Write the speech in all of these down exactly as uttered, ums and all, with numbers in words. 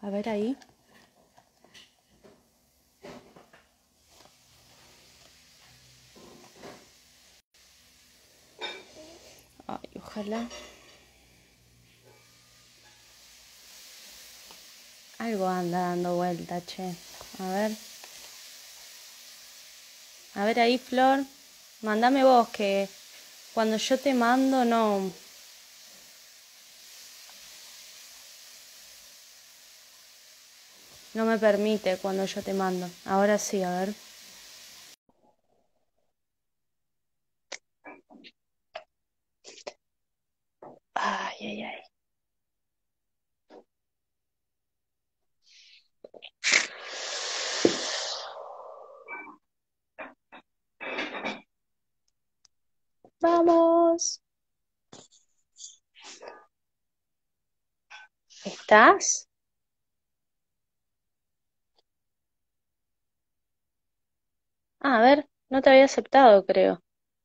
A ver ahí. Ay, ojalá. Algo anda dando vuelta, che. A ver. A ver ahí, Flor. Mándame vos que cuando yo te mando no... No me permite cuando yo te mando. Ahora sí, a ver. Ay, ay, ay. Vamos. ¿Estás? Ah, a ver, no te había aceptado, creo.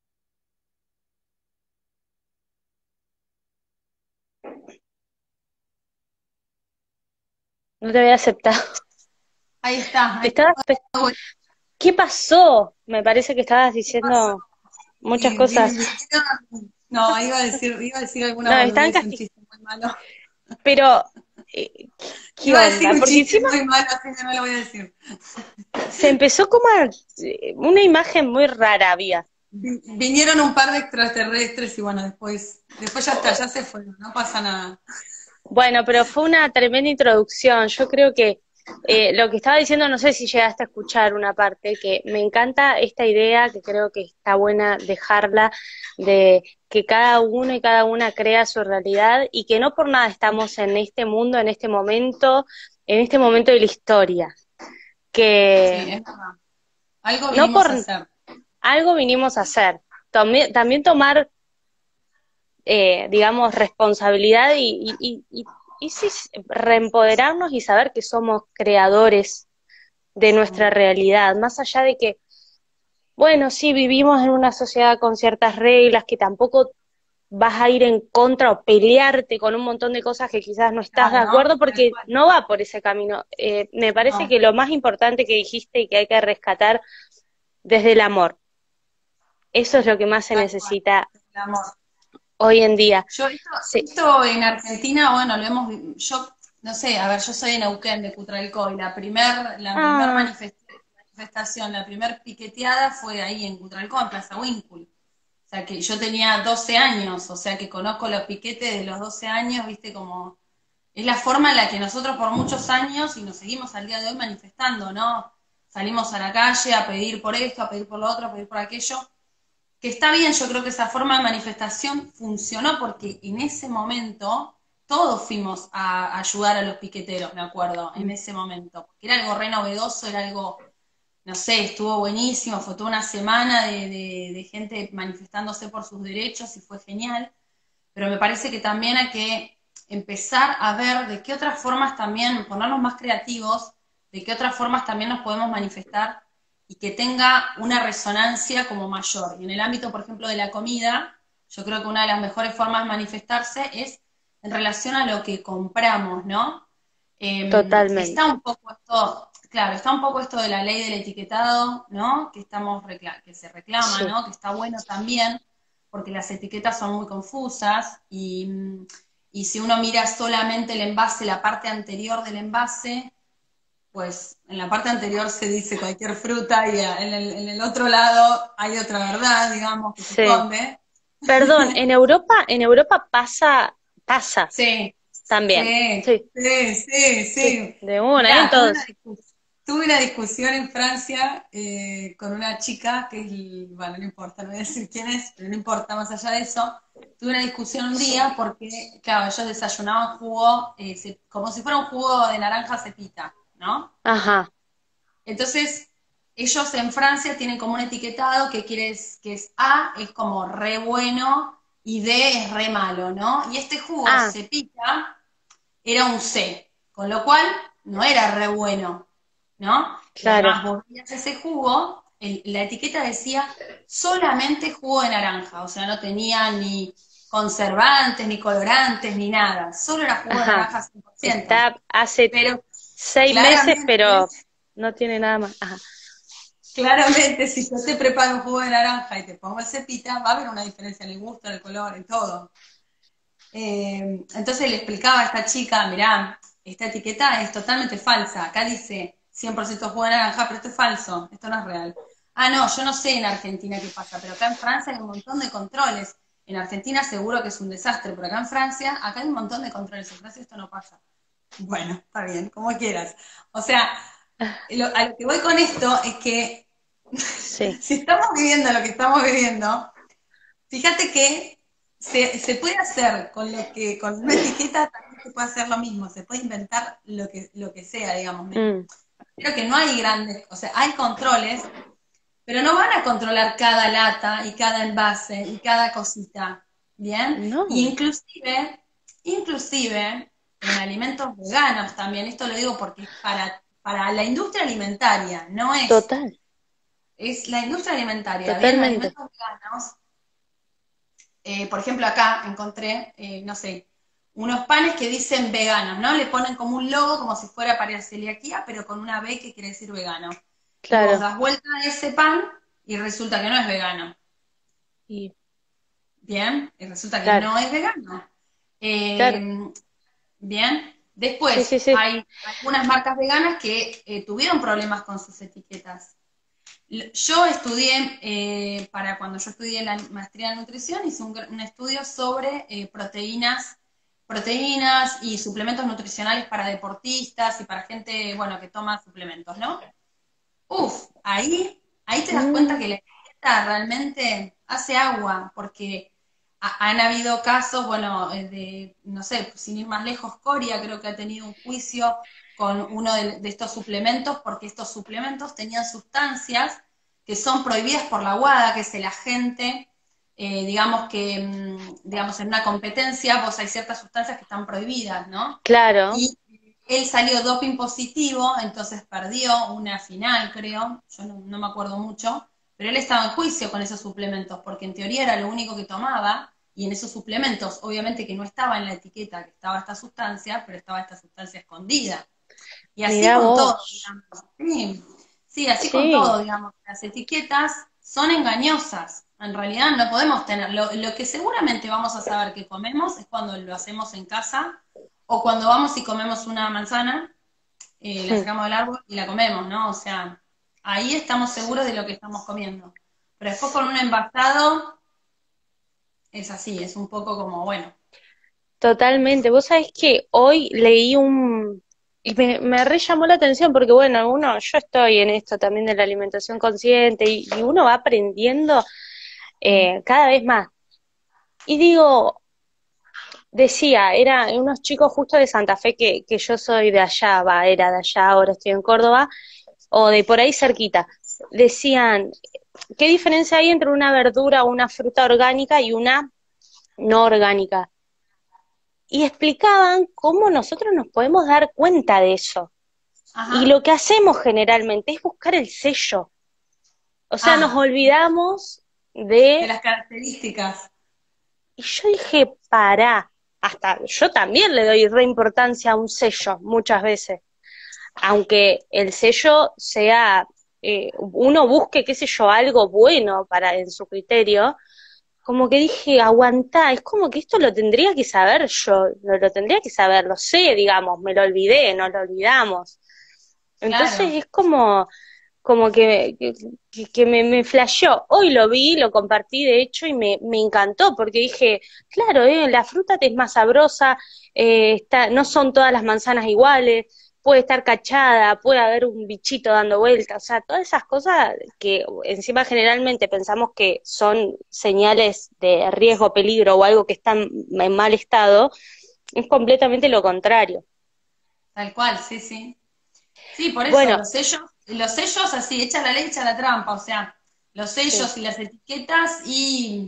No te había aceptado. Ahí está, Te ahí estabas... voy. ¿Qué pasó? Me parece que estabas ¿Qué pasó? diciendo muchas Y vi- cosas. vinieron- no, iba a decir, iba a decir alguna No, están boludez, un casi... chiste muy malo. Pero, eh, ¿qué Iba a decir onda? un Porque chiste encima muy malo, así que no lo voy a decir. se empezó como a... eh, una imagen muy rara había. Vi- Vinieron un par de extraterrestres y bueno, después, después ya está, ya se fueron, no pasa nada. Bueno, pero fue una tremenda introducción. Yo creo que eh, lo que estaba diciendo, no sé si llegaste a escuchar una parte, que me encanta esta idea, que creo que está buena dejarla, de que cada uno y cada una crea su realidad y que no por nada estamos en este mundo, en este momento, en este momento de la historia. Sí, Que es verdad. Algo no vinimos a por hacer. algo vinimos a hacer. También, también tomar eh, digamos, responsabilidad y, y, y, y sí, reempoderarnos y saber que somos creadores de nuestra Mm. realidad, más allá de que, bueno, sí, vivimos en una sociedad con ciertas reglas que tampoco vas a ir en contra o pelearte con un montón de cosas que quizás no estás de Claro, acuerdo tal porque cual. no va por ese camino. Eh, me parece No, que lo más importante que dijiste y que hay que rescatar desde el amor, eso es lo que más se tal cual. necesita El amor. hoy en día. Yo, esto, Sí. esto en Argentina, bueno, lo hemos, yo, no sé, a ver, yo soy de Neuquén, de Cutralcó, y la primer, la primer Ah, manifest- manifestación, la primer piqueteada fue ahí en Cutralcó, en Plaza Winkle. O sea, que yo tenía doce años, o sea, que conozco los piquetes de los doce años, viste, como, es la forma en la que nosotros por muchos años, y nos seguimos al día de hoy manifestando, ¿no? Salimos a la calle a pedir por esto, a pedir por lo otro, a pedir por aquello, que está bien, yo creo que esa forma de manifestación funcionó porque en ese momento todos fuimos a ayudar a los piqueteros, me acuerdo, en ese momento, porque era algo re novedoso, era algo, no sé, estuvo buenísimo, fue toda una semana de, de, de gente manifestándose por sus derechos y fue genial, pero me parece que también hay que empezar a ver de qué otras formas también, ponernos más creativos, de qué otras formas también nos podemos manifestar y que tenga una resonancia como mayor. Y en el ámbito, por ejemplo, de la comida, yo creo que una de las mejores formas de manifestarse es en relación a lo que compramos, ¿no? Eh, está totalmente. un poco esto, claro, está un poco esto de la ley del etiquetado, ¿no? Que estamos que se reclama, Sí. ¿no? Que está bueno también, porque las etiquetas son muy confusas y, y si uno mira solamente el envase, la parte anterior del envase, pues en la parte anterior se dice cualquier fruta y en el, en el otro lado hay otra verdad, digamos, que se Sí. esconde. Perdón, en Europa, en Europa pasa, pasa Sí, también. sí, Sí, sí, sí, sí, sí. de una, ¿eh? En Mirá, tuve una todos. discusión, tuve una discusión en Francia eh, con una chica que es, bueno, no importa, no voy a decir quién es, pero no importa, más allá de eso. Tuve una discusión un día porque, claro, ellos desayunaban jugo, eh, se- como si fuera un jugo de naranja cepita, ¿no? Ajá. Entonces, ellos en Francia tienen como un etiquetado que quiere, que es A, es como re bueno, y D es re malo, ¿no? Y este jugo Ah, cepita era un C, con lo cual no era re bueno, ¿no? Y claro. además vos veías ese jugo, el- la etiqueta decía solamente jugo de naranja, o sea, no tenía ni conservantes, ni colorantes, ni nada, solo era jugo de Ajá. naranja cien por ciento. Está, hace Pero seis meses, Claramente, pero no tiene nada más. Ajá. claramente, si yo te preparo un jugo de naranja y te pongo el cepita, va a haber una diferencia en el gusto, en el color, en todo. Eh, entonces le explicaba a esta chica, mirá, esta etiqueta es totalmente falsa. Acá dice cien por ciento jugo de naranja, pero esto es falso, esto no es real. Ah, no, yo no sé en Argentina qué pasa, pero acá en Francia hay un montón de controles. En Argentina seguro que es un desastre, pero acá en Francia, acá hay un montón de controles. En Francia esto no pasa. Bueno, está bien, como quieras. O sea, lo, a lo que voy con esto es que Sí, si estamos viviendo lo que estamos viviendo, fíjate que se, se puede hacer con lo que, con una etiqueta también se puede hacer lo mismo, se puede inventar lo que, lo que sea, digamos. Me- mm, Creo que no hay grandes, o sea, hay controles, pero no van a controlar cada lata y cada envase y cada cosita, ¿bien? Y no, inclusive, inclusive en alimentos veganos también, esto lo digo porque es para, para la industria alimentaria, no es, total, es la industria alimentaria, ¿bien? En totalmente. alimentos veganos, eh, por ejemplo, acá encontré, eh, no sé, unos panes que dicen veganos, ¿no? Le ponen como un logo como si fuera para celiaquía, pero con una B que quiere decir vegano. Y vos Claro. das vuelta a ese pan y resulta que no es vegano. Y, Bien, y resulta que claro, no es vegano. claro. Eh, bien, Sí, sí, después sí. hay algunas marcas veganas que eh, tuvieron problemas con sus etiquetas. Yo estudié, eh, para cuando yo estudié la maestría en nutrición, hice un, un estudio sobre eh, proteínas, proteínas y suplementos nutricionales para deportistas y para gente, bueno, que toma suplementos, ¿no? Uf, ahí, ahí te das cuenta Mm, que la etiqueta realmente hace agua, porque ha- han habido casos, bueno, eh, de, no sé, sin ir más lejos, Coria creo que ha tenido un juicio con uno de, de estos suplementos, porque estos suplementos tenían sustancias que son prohibidas por la WADA, que es el agente, eh, digamos que, mm, digamos, en una competencia, vos hay ciertas sustancias que están prohibidas, ¿no? claro. Y él salió doping positivo, entonces perdió una final, creo, yo no, no me acuerdo mucho, pero él estaba en juicio con esos suplementos, porque en teoría era lo único que tomaba, y en esos suplementos, obviamente que no estaba en la etiqueta que estaba esta sustancia, pero estaba esta sustancia escondida. Y así Mirá con todo, vos. digamos. Sí, sí, así con Sí, todo, digamos. Las etiquetas son engañosas. En realidad no podemos tener. Lo, lo que seguramente vamos a saber que comemos es cuando lo hacemos en casa o cuando vamos y comemos una manzana, eh, la mm, sacamos del árbol y la comemos, ¿no? O sea, ahí estamos seguros de lo que estamos comiendo. Pero después con un envasado es así, es un poco como, bueno. totalmente. Vos sabés que hoy leí un... Y me, me re llamó la atención porque, bueno, uno, yo estoy en esto también de la alimentación consciente y, y uno va aprendiendo Mm. eh, cada vez más. Y digo, decía, eran unos chicos justo de Santa Fe que, que yo soy de allá, va, era de allá, ahora estoy en Córdoba, o de por ahí cerquita. Decían, ¿qué diferencia hay entre una verdura o una fruta orgánica y una no orgánica? Y explicaban cómo nosotros nos podemos dar cuenta de eso. Y Ajá. lo que hacemos generalmente es buscar el sello. O sea, nos Ah, olvidamos de de... las características. Y yo dije, pará, hasta yo también le doy re importancia a un sello muchas veces. Aunque el sello sea, eh, uno busque, qué sé yo, algo bueno para en su criterio, como que dije, aguantá, es como que esto lo tendría que saber yo, lo, lo tendría que saber, lo sé, digamos, me lo olvidé, no lo olvidamos. Entonces Claro. es como, como que, que, que me, me flasheó. Hoy lo vi, lo compartí de hecho y me, me encantó porque dije, claro, eh, la fruta te es más sabrosa, eh, está, no son todas las manzanas iguales, puede estar cachada, puede haber un bichito dando vueltas, o sea, todas esas cosas que encima generalmente pensamos que son señales de riesgo, peligro o algo que está en en mal estado, es completamente lo contrario. Tal cual, sí, sí. Sí, por eso, Bueno, los sellos, los sellos así, echa la ley, echa la trampa, o sea, los sí. sellos y las etiquetas y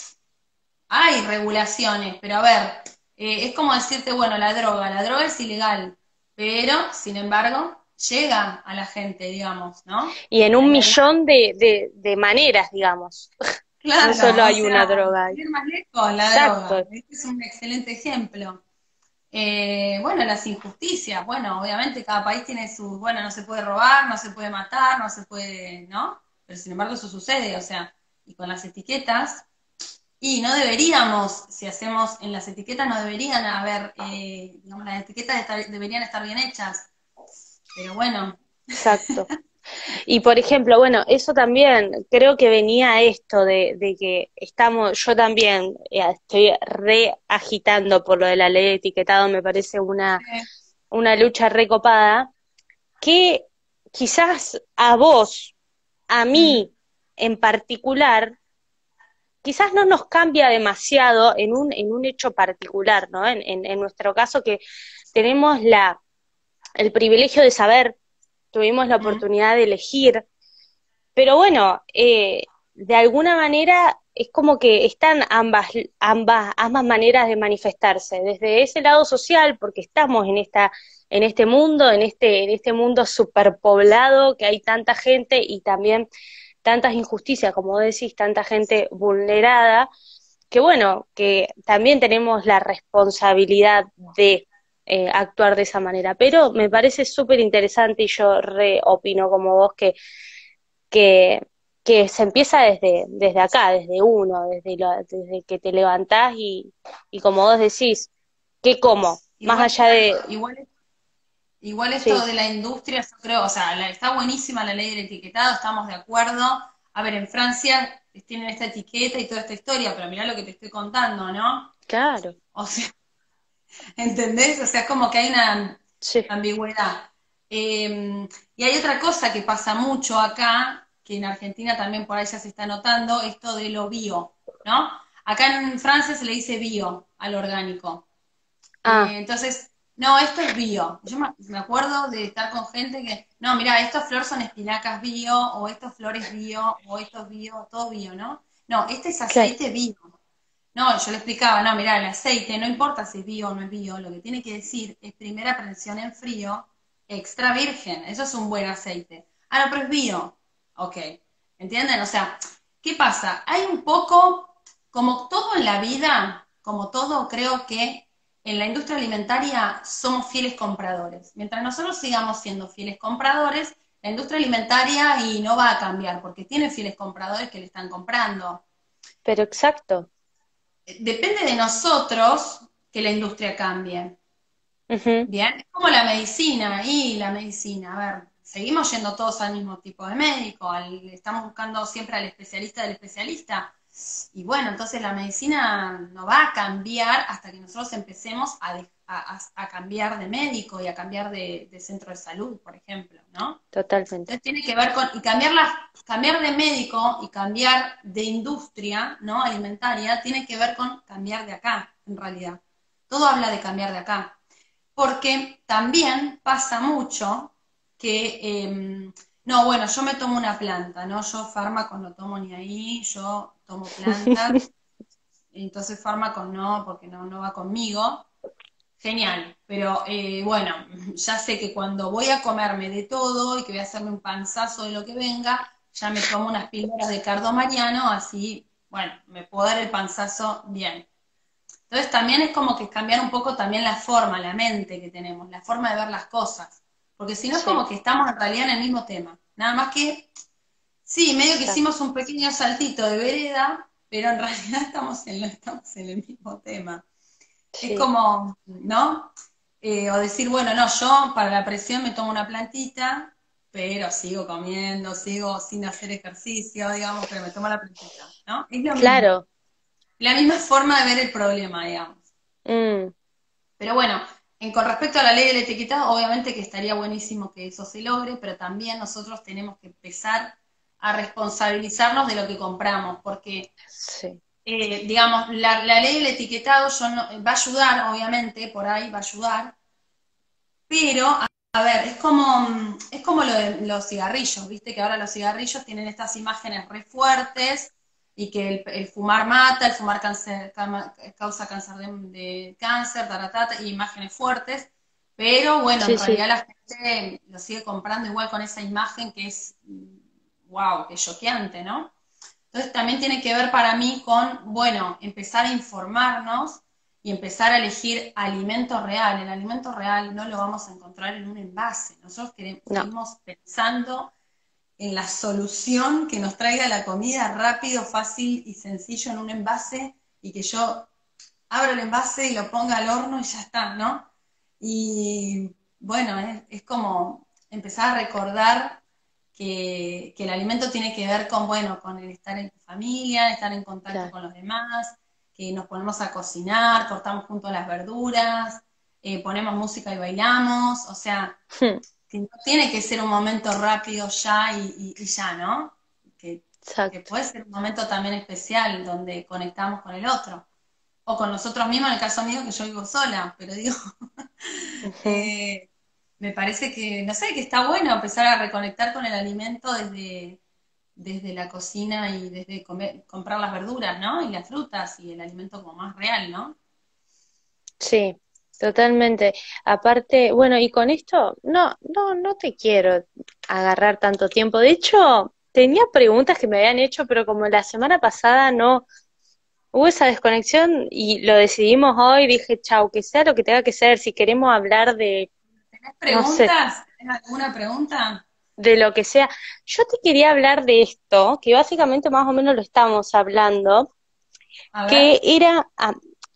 hay regulaciones, pero a ver, eh, es como decirte, bueno, la droga, la droga es ilegal, pero, sin embargo, llega a la gente, digamos, ¿no? Y en un La- la- millón de, de, de maneras, digamos. No solo claro, o hay una sea, droga. sin ir más lejos, la droga, Exacto, este es un excelente ejemplo. Eh, bueno, las injusticias, bueno, obviamente cada país tiene sus, bueno, no se puede robar, no se puede matar, no se puede, ¿no? Pero sin embargo eso sucede, o sea, y con las etiquetas, y no deberíamos, si hacemos en las etiquetas, no deberían haber, eh, digamos, las etiquetas estar- deberían estar bien hechas, pero bueno, Exacto. Y por ejemplo, bueno, eso también creo que venía esto de, de que estamos, yo también eh, estoy re agitando por lo de la ley de etiquetado, me parece una, eh, una lucha recopada, que quizás a vos, a mm, mí en particular, quizás no nos cambia demasiado en un, en un hecho particular, ¿no? En, en, en nuestro caso que tenemos la, el privilegio de saber, tuvimos la mm, oportunidad de elegir. Pero bueno, eh, de alguna manera es como que están ambas, ambas, ambas maneras de manifestarse, desde ese lado social, porque estamos en esta, en este mundo, en este, en este mundo superpoblado, que hay tanta gente y también tantas injusticias, como decís, tanta gente vulnerada, que bueno, que también tenemos la responsabilidad de eh, actuar de esa manera. Pero me parece súper interesante y yo re opino como vos que que, que se empieza desde, desde acá, desde uno, desde, lo- desde que te levantás y, y como vos decís, ¿qué como? Más igual, allá de, igual Igual esto sí, de la industria, yo creo, o sea, la- está buenísima la ley del etiquetado, estamos de acuerdo. A ver, en Francia tienen esta etiqueta y toda esta historia, pero mirá lo que te estoy contando, ¿no? claro, O sea, ¿entendés? O sea, es como que hay una sí, ambigüedad. Eh, y hay otra cosa que pasa mucho acá, que en Argentina también por ahí ya se está notando, esto de lo bio, ¿no? Acá en Francia se le dice bio al orgánico. ah, Eh, entonces, no, esto es bio. Yo me me acuerdo de estar con gente que, no, mira, estas flores son espinacas bio, o estos flores bio, o estos bio, todo bio, ¿no? No, este es claro, aceite bio. No, yo le explicaba, no, mira, el aceite, no importa si es bio o no es bio, lo que tiene que decir es primera presión en frío, extra virgen, eso es un buen aceite. Ah, no, pero es bio. Ok, ¿entienden? O sea, ¿qué pasa? Hay un poco, como todo en la vida, como todo, creo que en la industria alimentaria somos fieles compradores. Mientras nosotros sigamos siendo fieles compradores, la industria alimentaria y no va a cambiar, porque tiene fieles compradores que le están comprando. pero exacto, Depende de nosotros que la industria cambie. ujú, Bien, es como la medicina y la medicina. A ver, seguimos yendo todos al mismo tipo de médico, al, estamos buscando siempre al especialista del especialista. Y bueno, entonces la medicina no va a cambiar hasta que nosotros empecemos a, de- a- a- a cambiar de médico y a cambiar de, de centro de salud, por ejemplo, ¿no? totalmente, Entonces tiene que ver con, y cambiar, la, cambiar de médico y cambiar de industria, ¿no? Alimentaria, tiene que ver con cambiar de acá, en realidad. Todo habla de cambiar de acá. Porque también pasa mucho que, eh, no, bueno, yo me tomo una planta, ¿no? Yo fármacos no tomo ni ahí, yo tomo plantas, entonces fármacos no, porque no, no va conmigo. Genial, pero eh, bueno, ya sé que cuando voy a comerme de todo y que voy a hacerme un panzazo de lo que venga, ya me tomo unas píldoras de cardo mariano, así, bueno, me puedo dar el panzazo bien. Entonces también es como que cambiar un poco también la forma, la mente que tenemos, la forma de ver las cosas, porque si no es sí, como que estamos en realidad en el mismo tema, nada más que, sí, medio que exacto, hicimos un pequeño saltito de vereda, pero en realidad estamos en, estamos en el mismo tema. Es sí, como, ¿no? Eh, o decir, bueno, no, yo para la presión me tomo una plantita, pero sigo comiendo, sigo sin hacer ejercicio, digamos, pero me tomo la plantita, ¿no? Es lo mismo. claro, La misma forma de ver el problema, digamos. mm, Pero bueno, en, con respecto a la ley del etiquetado, obviamente que estaría buenísimo que eso se logre, pero también nosotros tenemos que empezar a responsabilizarnos de lo que compramos, porque sí, eh, digamos, la, la, ley del etiquetado yo no, va a ayudar, obviamente, por ahí va a ayudar, pero, a, a ver, es como, es como lo de los cigarrillos, viste que ahora los cigarrillos tienen estas imágenes re fuertes y que el, el fumar mata, el fumar cáncer, causa cáncer de, de cáncer, taratata, y imágenes fuertes, pero bueno, en sí, sí, realidad la gente lo sigue comprando igual con esa imagen que es, wow, que es choqueante, ¿no? Entonces también tiene que ver para mí con, bueno, empezar a informarnos y empezar a elegir alimento real. El alimento real no lo vamos a encontrar en un envase. Nosotros queremos, No, seguimos pensando en la solución que nos traiga la comida rápido, fácil y sencillo en un envase y que yo abra el envase y lo ponga al horno y ya está, ¿no? Y bueno, es, es como empezar a recordar que, que, el alimento tiene que ver con, bueno, con el estar en tu familia, estar en contacto claro. con los demás, que nos ponemos a cocinar, cortamos juntos las verduras, eh, ponemos música y bailamos, o sea, que no tiene que ser un momento rápido ya y, y, y ya, ¿no? Que, que Exacto. puede ser un momento también especial donde conectamos con el otro. O con nosotros mismos, en el caso mío, que yo vivo sola, pero digo, Ujú. eh, me parece que, no sé, que está bueno empezar a reconectar con el alimento desde, desde la cocina y desde comer, comprar las verduras, ¿no? Y las frutas y el alimento como más real, ¿no? Sí, totalmente. Aparte, bueno, y con esto, no, no, no te quiero agarrar tanto tiempo. De hecho, tenía preguntas que me habían hecho, pero como la semana pasada no hubo esa desconexión y lo decidimos hoy, dije, chau, que sea lo que tenga que ser. Si queremos hablar de, ¿Tenés no sé, preguntas? ¿Tenés alguna pregunta? de lo que sea. Yo te quería hablar de esto, que básicamente más o menos lo estamos hablando, A ver. que era, ah,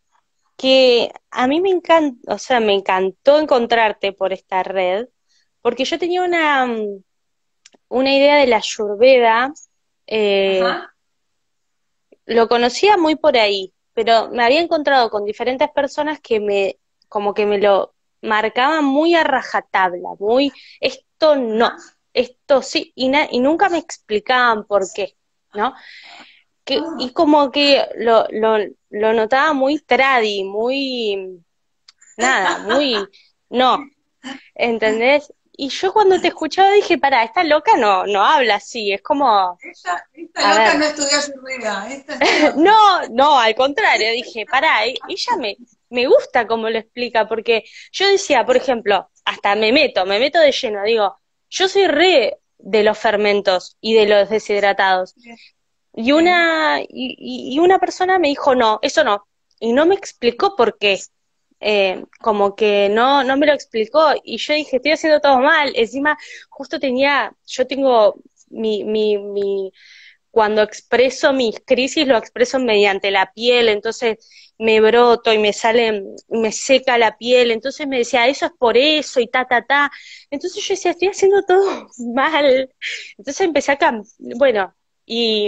que a mí me encanta, o sea, me encantó encontrarte por esta red, porque yo tenía una, mm, una idea de la Ayurveda, eh, Ajá. lo conocía muy por ahí, pero me había encontrado con diferentes personas que me, como que me lo marcaban muy a rajatabla, muy, esto no, Ajá. esto sí, y, na- y nunca me explicaban por qué, ¿no? Que, Ah, y como que lo, lo, lo notaba muy tradi, muy, nada, muy, no, ¿entendés? Y yo cuando te escuchaba dije, pará, esta loca no, no habla así, es como, esta, esta a loca ver, no estudió Ayurveda, esta estudia otra. no, no, al contrario, dije, pará, e- ella me, me gusta cómo lo explica, porque yo decía, por ejemplo, hasta me meto, me meto de lleno, digo, yo soy re de los fermentos y de los deshidratados. Bien, Y bien. una, y, y y una persona me dijo, no, eso no. Y no me explicó por qué. Eh, como que no, no me lo explicó. Y yo dije, estoy haciendo todo mal. Encima, justo tenía, yo tengo mi, mi, mi, cuando expreso mis crisis, lo expreso mediante la piel, entonces me broto y me sale, me seca la piel. Entonces me decía, eso es por eso y ta, ta, ta. Entonces yo decía, estoy haciendo todo mal. Entonces empecé a cambiar, bueno, y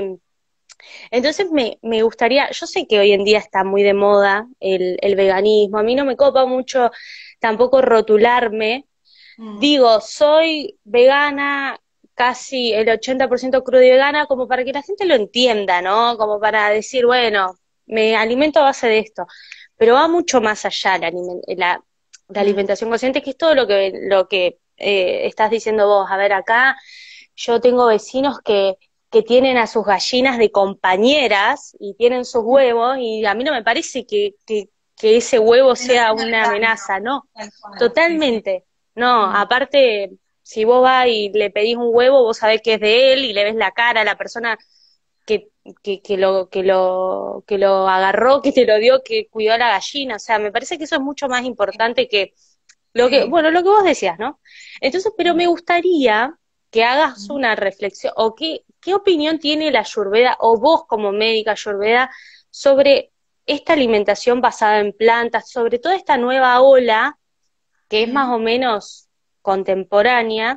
entonces me, me gustaría, yo sé que hoy en día está muy de moda el, el veganismo, a mí no me copa mucho tampoco rotularme, Mm, digo, soy vegana, casi el ochenta por ciento crudo y vegana, como para que la gente lo entienda, ¿no? Como para decir, bueno, me alimento a base de esto, pero va mucho más allá la, alimen- la, la mm. alimentación consciente, que es todo lo que, lo que eh, estás diciendo vos. A ver, acá yo tengo vecinos que, que tienen a sus gallinas de compañeras y tienen sus huevos y a mí no me parece que, que, que ese huevo Que no sea tenga una daño, amenaza, no, tal cual, sí, sí. totalmente. No, Mm, aparte, si vos vas y le pedís un huevo, vos sabés que es de él y le ves la cara a la persona que, que, que lo, que lo, que lo agarró, que te lo dio, que cuidó a la gallina. O sea, me parece que eso es mucho más sí, importante que lo que, sí. bueno, lo que vos decías, ¿no? Entonces, pero me Mm, gustaría que hagas mm. una reflexión, o qué, qué opinión tiene la Ayurveda, o vos como médica Ayurveda, sobre esta alimentación basada en plantas, sobre toda esta nueva ola que es más Mm, o menos contemporánea.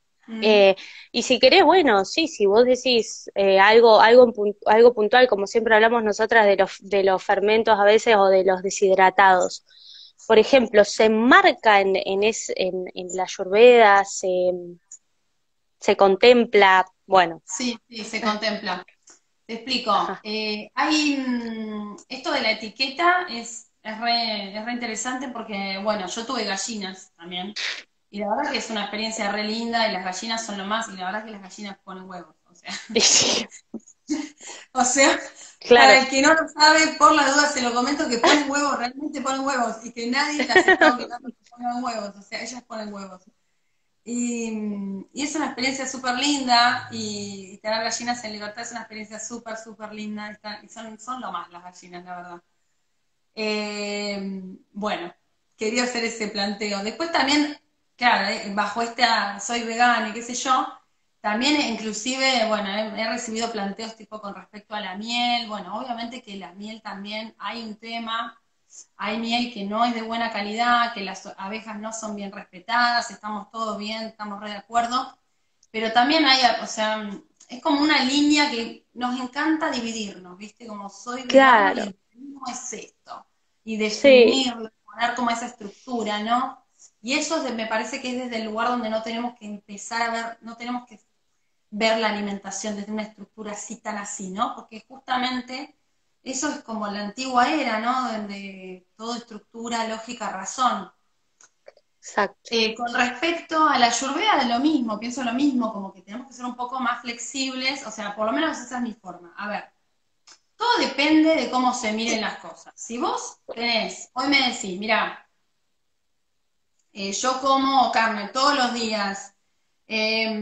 mm. Eh, y si querés, bueno, sí, si vos decís eh, algo, algo, en pun- algo puntual, como siempre hablamos nosotras de los, de los fermentos a veces o de los deshidratados. Por ejemplo, se marca en, en, es, en, en la Ayurveda, se, se contempla, bueno, Sí, sí, se contempla. Te explico. ajá, Eh, hay, mm, esto de la etiqueta es, es re, es re interesante porque, bueno, yo tuve gallinas también. Y la verdad que es una experiencia re linda y las gallinas son lo más, y la verdad que las gallinas ponen huevos. O sea, y sí, o sea, para claro, el que no lo sabe, por la duda se lo comento que ponen huevos, realmente ponen huevos, y que nadie las está obligando a que pongan huevos, o sea, ellas ponen huevos. Y, y es una experiencia súper linda, y, y tener gallinas en libertad es una experiencia súper, súper linda, está- y son, son lo más las gallinas, la verdad. Eh, bueno, quería hacer ese planteo. Después también, claro, eh, bajo esta soy vegana y qué sé yo, también inclusive, bueno, he, he recibido planteos tipo con respecto a la miel. Bueno, obviamente que la miel también hay un tema, hay miel que no es de buena calidad, que las abejas no son bien respetadas, estamos todos bien, estamos re de acuerdo, pero también hay, o sea, es como una línea que nos encanta dividirnos, ¿viste? Como soy vegano y Claro, el veganismo es esto, y sí, definirlo, poner como esa estructura, ¿no? Y eso de- me parece que es desde el lugar donde no tenemos que empezar a ver, no tenemos que ver la alimentación desde una estructura así tan así, ¿no? Porque justamente eso es como la antigua era, ¿no? Donde todo estructura, lógica, razón. exacto. Eh, con respecto a la ayurveda, de lo mismo, pienso lo mismo, como que tenemos que ser un poco más flexibles, o sea, por lo menos esa es mi forma. A ver, todo depende de cómo se miren las cosas. Si vos tenés, hoy me decís, mira, eh, yo como carne todos los días eh,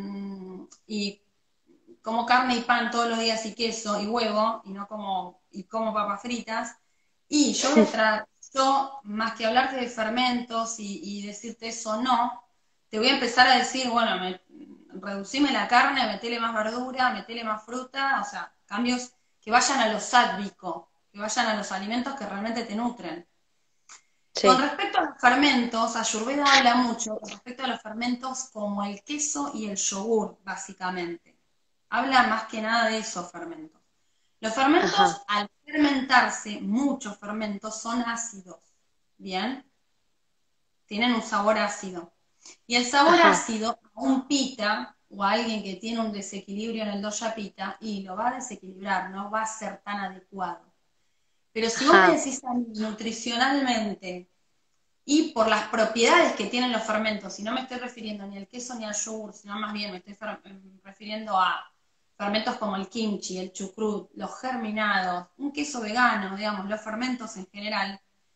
y como carne y pan todos los días y queso y huevo y no como y como papas fritas y yo voy a tra yo más que hablarte de fermentos y, y decirte eso no, te voy a empezar a decir, bueno, me, reducime la carne, metele más verdura, metele más fruta, o sea, cambios que vayan a lo sádvico, que vayan a los alimentos que realmente te nutren. Con Sí, respecto a los fermentos, Ayurveda habla mucho con respecto a los fermentos como el queso y el yogur, básicamente. Habla más que nada de esos fermentos. Los ajá, fermentos, al fermentarse, muchos fermentos son ácidos, ¿bien? Tienen un sabor ácido. Y el sabor ajá, ácido a un pita o a alguien que tiene un desequilibrio en el dosha pita y lo va a desequilibrar, no va a ser tan adecuado. Pero si vos me ajá, decís a mí, nutricionalmente, y por las propiedades que tienen los fermentos, y no me estoy refiriendo ni al queso ni al yogur, sino más bien me estoy refiriendo a fermentos como el kimchi, el chucrut, los germinados, un queso vegano, digamos, los fermentos en general,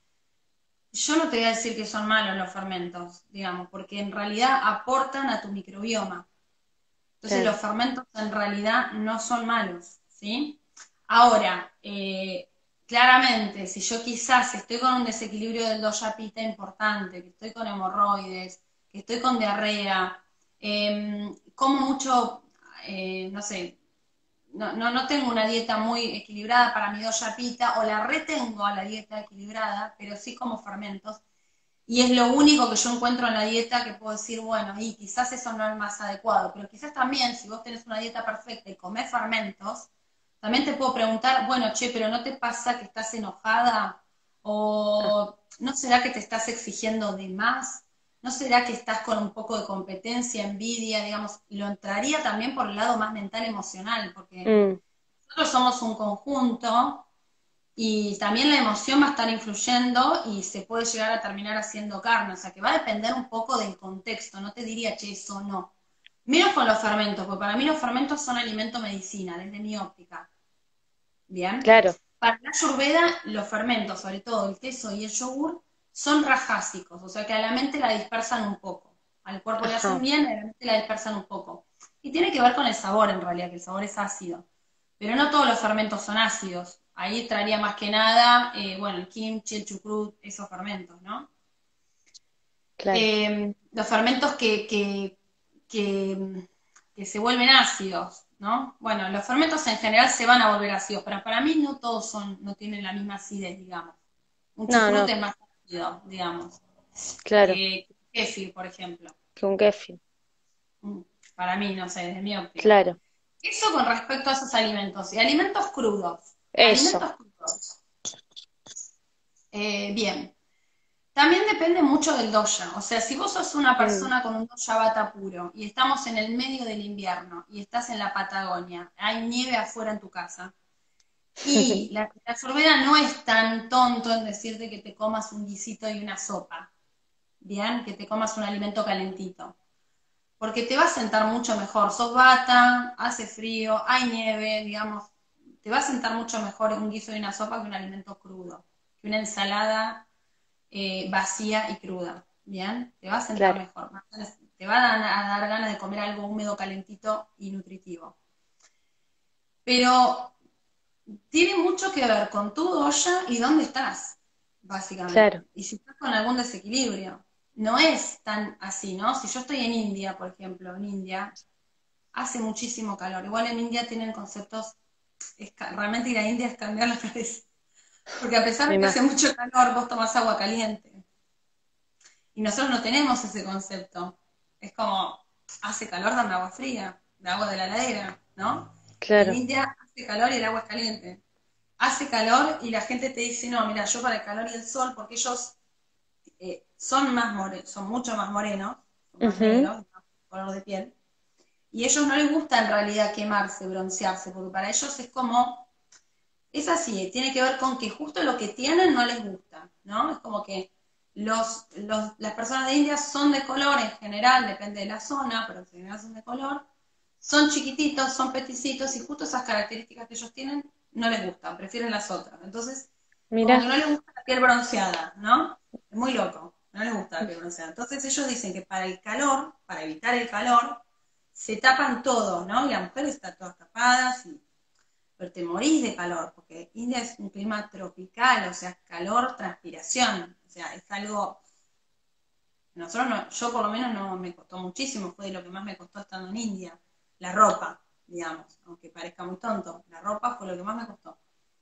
yo no te voy a decir que son malos los fermentos, digamos, porque en realidad aportan a tu microbioma. Entonces los claro, fermentos en realidad no son malos, ¿sí? Ahora, eh, claramente, si yo quizás estoy con un desequilibrio del dosha pita importante, que estoy con hemorroides, que estoy con diarrea, eh, como mucho, eh, no sé, no, no, no tengo una dieta muy equilibrada para mi dosha pita, o la retengo a la dieta equilibrada, pero sí como fermentos, y es lo único que yo encuentro en la dieta que puedo decir, bueno, y quizás eso no es el más adecuado, pero quizás también si vos tenés una dieta perfecta y comés fermentos, también te puedo preguntar, bueno, che, pero ¿no te pasa que estás enojada? ah, ¿O no será que te estás exigiendo de más? ¿No será que estás con un poco de competencia, envidia, digamos? Lo entraría también por el lado más mental emocional, porque mm, nosotros somos un conjunto y también la emoción va a estar influyendo y se puede llegar a terminar haciendo carne, o sea que va a depender un poco del contexto, no te diría, che, eso no. Menos con los fermentos, porque para mí los fermentos son alimento medicina, desde mi óptica. Bien. claro, Para la ayurveda, los fermentos, sobre todo el queso y el yogur, son rajásicos, o sea que a la mente la dispersan un poco. Al cuerpo le hacen ajá, bien, a la mente la dispersan un poco. Y tiene que ver con el sabor en realidad, que el sabor es ácido. Pero no todos los fermentos son ácidos. Ahí traería más que nada, eh, bueno, el kimchi, el chucrut, esos fermentos, ¿no? claro, Eh, los fermentos que, que, que, que se vuelven ácidos, ¿no? Bueno, los fermentos en general se van a volver ácidos, pero para mí no todos son, no tienen la misma acidez, digamos. Un no, chucrut no, es más ácido, digamos, claro, que kéfir, por ejemplo. que un kefir, Mm, Para mí, no sé, desde mi óptica. claro, Eso con respecto a esos alimentos. Y alimentos crudos. eso, Alimentos crudos. Eh, bien. También depende mucho del dosha. O sea, si vos sos una mm, persona con un dosha bata puro y estamos en el medio del invierno y estás en la Patagonia, hay nieve afuera en tu casa, y la, la ayurveda no es tan tonto en decirte que te comas un guisito y una sopa, ¿bien? Que te comas un alimento calentito. Porque te va a sentar mucho mejor. Sos bata, hace frío, hay nieve, digamos, te va a sentar mucho mejor un guiso y una sopa que un alimento crudo, que una ensalada eh, vacía y cruda, ¿bien? Te va a sentar claro, mejor, te va a dar, a dar ganas de comer algo húmedo, calentito y nutritivo. Pero tiene mucho que ver con tu dosha y dónde estás, claro. básicamente. Y si estás con algún desequilibrio. No es tan así, ¿no? Si yo estoy en India, por ejemplo, en India, hace muchísimo calor. Igual en India tienen conceptos, es, realmente ir a India es cambiar la cabeza. Porque a pesar Me de que imag- hace mucho calor, vos tomás agua caliente. Y nosotros no tenemos ese concepto. Es como, hace calor, dame agua fría, de agua de la heladera, ¿no? En claro. India hace calor y el agua es caliente. Hace calor y la gente te dice, no, mira, yo para el calor y el sol, porque ellos eh, son más morenos, son mucho más morenos, son más Ujú. negros, más color de piel, y a ellos no les gusta en realidad quemarse, broncearse, porque para ellos es como, es así, tiene que ver con que justo lo que tienen no les gusta, ¿no? Es como que los, los, las personas de India son de color en general, depende de la zona, pero en general son de color, son chiquititos, son peticitos, y justo esas características que ellos tienen no les gustan, prefieren las otras. Entonces, como que Mira. no les gusta la piel bronceada, ¿no? Es muy loco, no les gusta la piel bronceada. Entonces ellos dicen que para el calor, para evitar el calor, se tapan todo, ¿no? Y las mujeres están todas tapadas y pero te morís de calor, porque India es un clima tropical, o sea, calor, transpiración, o sea, es algo, nosotros no, yo por lo menos no me costó muchísimo, fue de lo que más me costó estando en India, la ropa, digamos, aunque parezca muy tonto, la ropa fue lo que más me costó,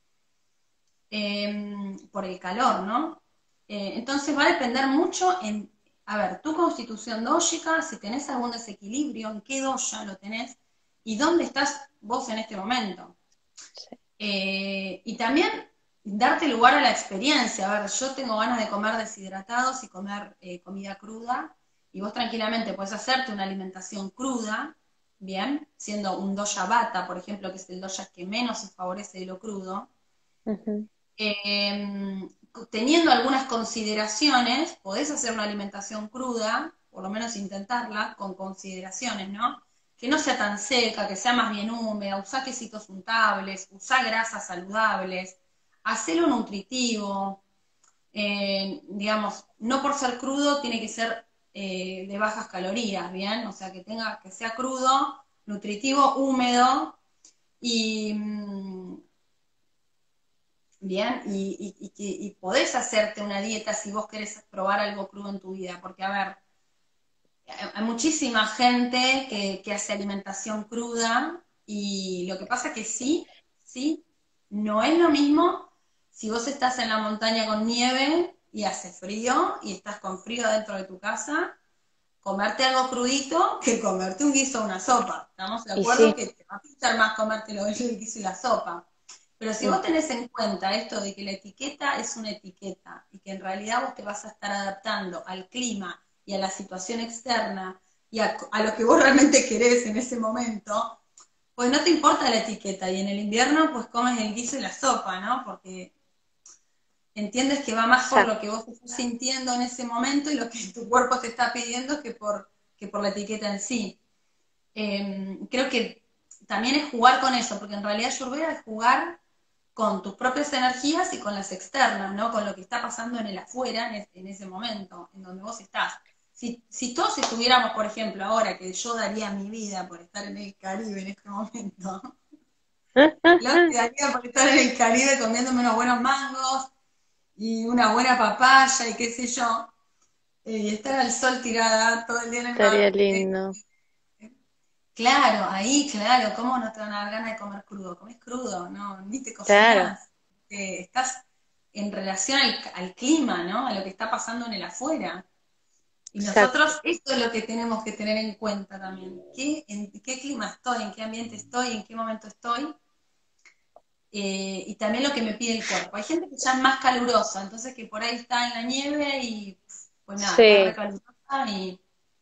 eh, por el calor, ¿no? Eh, entonces va a depender mucho en, a ver, tu constitución dóxica, si tenés algún desequilibrio, en qué dosha lo tenés, y dónde estás vos en este momento. Sí. Eh, y también darte lugar a la experiencia. A ver, yo tengo ganas de comer deshidratados y comer eh, comida cruda, y vos tranquilamente puedes hacerte una alimentación cruda, bien, siendo un dosha bata, por ejemplo, que es el dosha que menos se favorece de lo crudo, Ujú. eh, teniendo algunas consideraciones, podés hacer una alimentación cruda, por lo menos intentarla, con consideraciones, ¿no? Que no sea tan seca, que sea más bien húmeda, usá quesitos untables, usá grasas saludables, hacelo nutritivo, eh, digamos, no por ser crudo tiene que ser eh, de bajas calorías, ¿bien? O sea, que tenga, que sea crudo, nutritivo, húmedo y, mm, bien, y, y, y, que, y podés hacerte una dieta si vos querés probar algo crudo en tu vida, porque a ver, hay muchísima gente que, que hace alimentación cruda y lo que pasa es que sí, sí, no es lo mismo si vos estás en la montaña con nieve y hace frío y estás con frío dentro de tu casa, comerte algo crudito que comerte un guiso o una sopa. ¿Estamos de Y acuerdo? sí. Que te va a gustar más comértelo el guiso y la sopa. Pero si vos Mm. tenés en cuenta esto de que la etiqueta es una etiqueta y que en realidad vos te vas a estar adaptando al clima y a la situación externa y a, a lo que vos realmente querés en ese momento, pues no te importa la etiqueta y en el invierno pues comes el guiso y la sopa, ¿no? Porque entiendes que va más por lo Exacto. que vos estás sintiendo en ese momento y lo que tu cuerpo te está pidiendo que por, que por la etiqueta en sí. Eh, creo que también es jugar con eso, porque en realidad Ayurveda es jugar con tus propias energías y con las externas, ¿no? Con lo que está pasando en el afuera en, en ese momento, en donde vos estás. Si, si todos estuviéramos, por ejemplo, ahora que yo daría mi vida por estar en el Caribe en este momento, lo que daría por estar en el Caribe comiéndome unos buenos mangos y una buena papaya y qué sé yo, eh, y estar al sol tirada todo el día en el Estaría mar. Eh, lindo. claro, ahí, claro, ¿cómo no te van a dar ganas de comer crudo? Comés crudo, no, ni te Claro, cocinas. Eh, estás en relación al, al clima, ¿no? A lo que está pasando en el afuera. Y exacto. nosotros, esto es lo que tenemos que tener en cuenta también. ¿Qué, ¿En qué clima estoy? ¿En qué ambiente estoy? ¿En qué momento estoy? Eh, y también lo que me pide el cuerpo. Hay gente que ya es más calurosa, entonces que por ahí está en la nieve y pues nada, está Sí, recalurosa y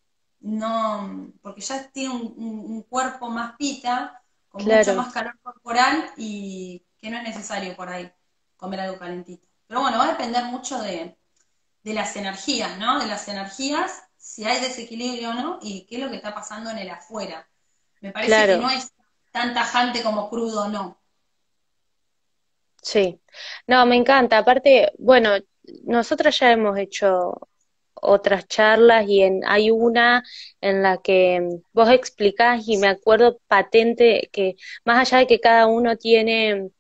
no, porque ya tiene un, un, un cuerpo más pita, con mucho claro. más calor corporal y que no es necesario por ahí comer algo calentito. Pero bueno, va a depender mucho de, de las energías, ¿no? De las energías, si hay desequilibrio o no, y qué es lo que está pasando en el afuera. Me parece que no Claro, es tan tajante como crudo, no. sí. No, me encanta. Aparte, bueno, nosotras ya hemos hecho otras charlas y en, hay una en la que mm, vos explicás y me acuerdo patente que más allá de que cada uno tiene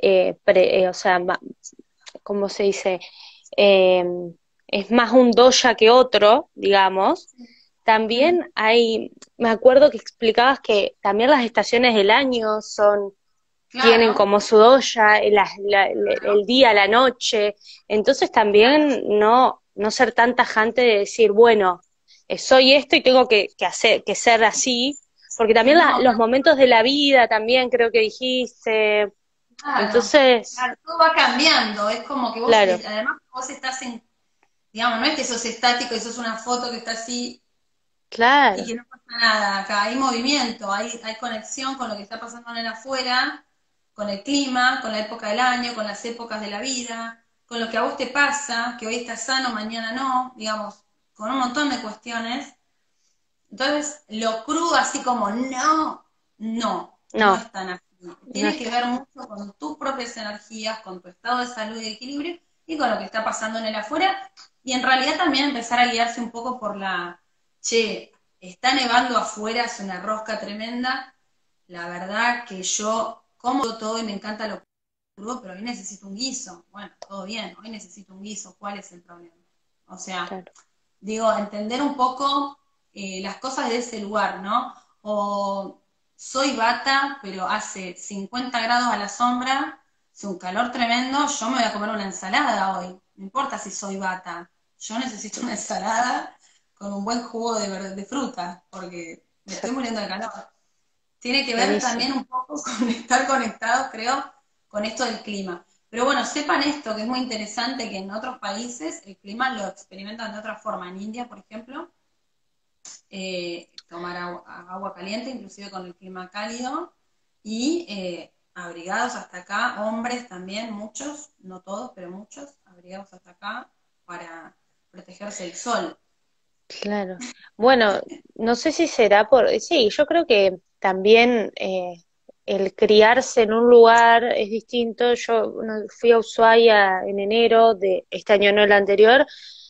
eh, pre- eh, o sea, ma- ¿cómo se dice? Eh, es más un doya que otro, digamos. Mm, También hay, me acuerdo que explicabas que también las estaciones del año son, tienen claro, como su doya, el, la- la- el- claro. el día, la noche. Entonces también no, no ser tan tajante de decir, bueno, eh, soy esto y tengo que, que hacer, que ser así, porque también la- No, los momentos de la vida también creo que dijiste. claro, Entonces, claro, todo va cambiando, es como que vos, claro, eh, además vos estás en, digamos, no es que sos estático y sos una foto que está así y claro, que no pasa nada acá, hay movimiento, hay, hay conexión con lo que está pasando en el afuera, con el clima, con la época del año, con las épocas de la vida, con lo que a vos te pasa, que hoy estás sano, mañana no, digamos, con un montón de cuestiones. Entonces, lo crudo así como no, no, no no, es tan así. no Tiene que está. ver mucho con tus propias energías, con tu estado de salud y de equilibrio y con lo que está pasando en el afuera. Y en realidad también empezar a guiarse un poco por la, che, está nevando afuera, es una rosca tremenda. La verdad que yo como todo y me encanta lo crudo, pero hoy necesito un guiso. Bueno, todo bien, hoy necesito un guiso. ¿Cuál es el problema? O sea, Claro. digo, entender un poco eh, las cosas de ese lugar, ¿no? O soy bata, pero hace cincuenta grados a la sombra, hace un calor tremendo, yo me voy a comer una ensalada hoy, no importa si soy bata, yo necesito una ensalada con un buen jugo de, ver- de fruta, porque me estoy Exacto. muriendo de calor. Tiene que ver Buenísimo. también un poco con estar conectados, creo, con esto del clima. Pero bueno, sepan esto, que es muy interesante, que en otros países el clima lo experimentan de otra forma. En India, por ejemplo, eh, tomar agua, agua, caliente, inclusive con el clima cálido, y eh, abrigados hasta acá, hombres también, muchos, no todos, pero muchos, abrigados hasta acá para protegerse del sol. Claro. Bueno, no sé si será por... Sí, yo creo que también eh, el criarse en un lugar es distinto. Yo no, fui a Ushuaia en enero de este año, no el anterior.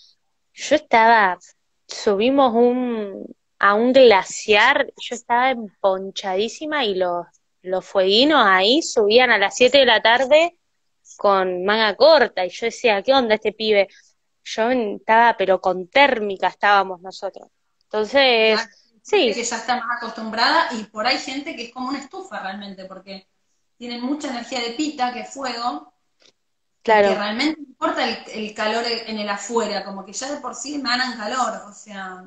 Yo estaba, subimos un, a un glaciar, yo estaba emponchadísima y los, los fueguinos ahí subían a las siete de la tarde con manga corta y yo decía, ¿qué onda este pibe? Yo estaba, pero con térmica estábamos nosotros. Entonces, Claro, sí, gente que ya está más acostumbrada y por ahí gente que es como una estufa realmente, porque tienen mucha energía de pita, que es fuego, y que claro, realmente no importa el, el calor en el afuera, como que ya de por sí emanan calor, o sea,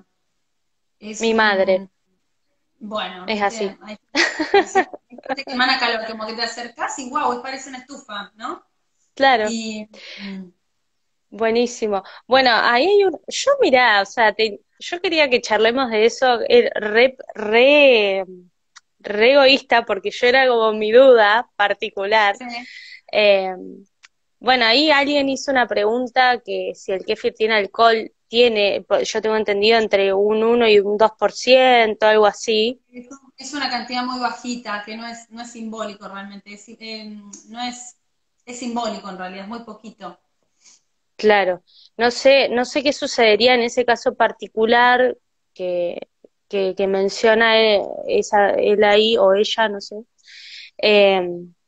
es mi madre un, bueno, es viste, así. hay, hay gente que emana calor, como que te acercás y wow, parece una estufa, ¿no? Claro, Y mm, buenísimo. Bueno, ahí hay un, yo mirá, o sea, te- yo quería que charlemos de eso, eh, re, re, re egoísta, porque yo era como mi duda particular. sí, Eh, Bueno, ahí alguien hizo una pregunta que si el kéfir tiene alcohol, tiene, po- yo tengo entendido entre un uno y un dos por ciento, algo así. es, es una cantidad muy bajita, que no es, no es simbólico realmente, es, eh, no es, es simbólico en realidad, es muy poquito. Claro. No sé, no sé qué sucedería en ese caso particular que, que, que menciona él, esa, él ahí o ella, no sé. Eh,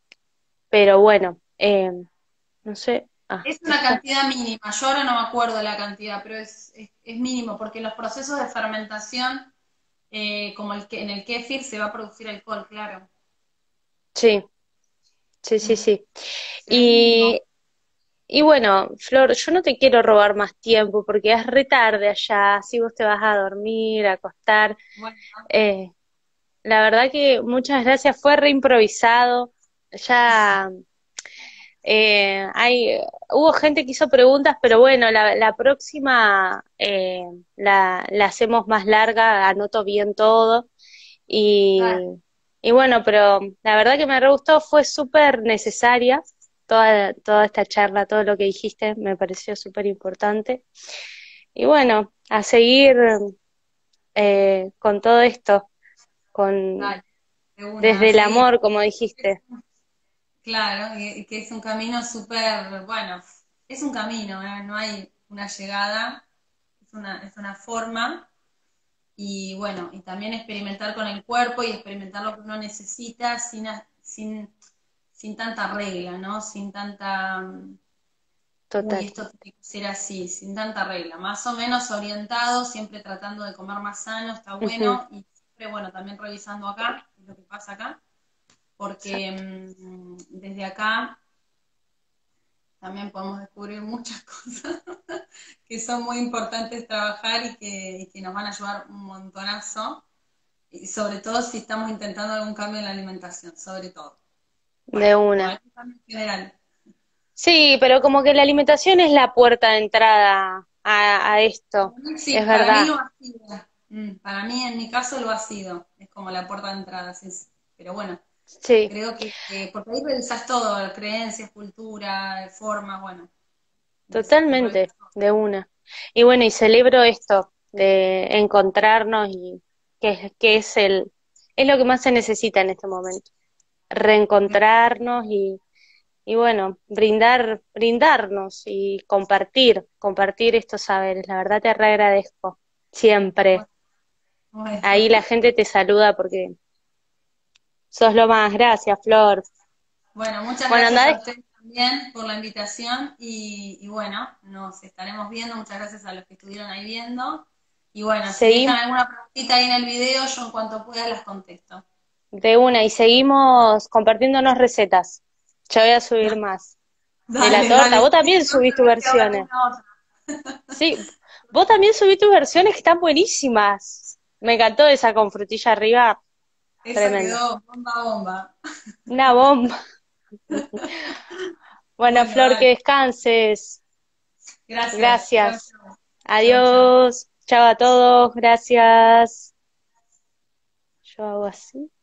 pero bueno, eh, no sé. Ah, Es una está. cantidad mínima, yo ahora no me acuerdo de la cantidad, pero es, es, es mínimo, porque en los procesos de fermentación, eh, como el que en el kéfir, se va a producir alcohol, claro. Sí, sí, sí, Mm. sí. Sí, es mínimo. Y Y bueno, Flor, yo no te quiero robar más tiempo porque es re tarde allá, si vos te vas a dormir, a acostar. Bueno, Eh, la verdad que muchas gracias, fue re improvisado. Ya eh, hay, hubo gente que hizo preguntas, pero bueno, la, la próxima eh, la, la hacemos más larga, anoto bien todo. dale, Y, y bueno, pero la verdad que me re gustó, fue súper necesaria toda, toda esta charla, todo lo que dijiste, me pareció súper importante. Y bueno, a seguir eh, con todo esto, con dale, de una, a desde el seguir. amor, como dijiste. Claro, y, y que es un camino súper, bueno, es un camino, ¿eh? No hay una llegada, es una, es una forma. Y bueno, y también experimentar con el cuerpo y experimentar lo que uno necesita sin, sin sin tanta regla, ¿no? Sin tanta, mm, uy, Total. esto tiene que ser así, sin tanta regla, más o menos orientado, siempre tratando de comer más sano, está Ujú. bueno, y siempre, bueno, también revisando acá, qué es lo que pasa acá, porque Exacto. mm, desde acá también podemos descubrir muchas cosas que son muy importantes trabajar y que, y que nos van a ayudar un montonazo, y sobre todo si estamos intentando algún cambio en la alimentación, sobre todo. Bueno, De o una. algún cambio en general. Sí, pero como que la alimentación es la puerta de entrada a, a esto, Para mí es sí, para mí verdad. lo ha sido. Mm, para mí, en mi caso, lo ha sido. Es como la puerta de entrada, sí, sí. Pero bueno, Sí, creo que, que- porque ahí revisas todo, creencias, cultura, formas, bueno, ves, revisas totalmente, todo. de una. Y bueno, y celebro esto de encontrarnos y que, es- que es el, es lo que más se necesita en este momento. Reencontrarnos y, y bueno, brindar, brindarnos y compartir, compartir estos saberes. La verdad te re agradezco. Siempre. Bueno, bueno. Ahí la gente te saluda porque sos lo más. Gracias, Flor. Bueno, muchas Bueno, gracias andá, a des- ustedes también por la invitación y, y bueno, nos estaremos viendo. Muchas gracias a los que estuvieron ahí viendo. Y bueno, si dejan seguí alguna preguntita ahí en el video, yo en cuanto pueda las contesto. de una y seguimos compartiéndonos recetas. Ya voy a subir más. De la Dale, torta. dale. Vos Sí, también pronto subís a tus ver si hago versiones. alguna otra. Sí, vos también subís tus versiones que están buenísimas. Me encantó esa con frutilla arriba. Esa Tremendo. quedó bomba, bomba. Una bomba. Bueno, Bueno, Flor, que dale. descanses. Gracias. Chao, Gracias. chao. Chao, chao. Adiós. Chao a todos. Gracias. Yo hago así.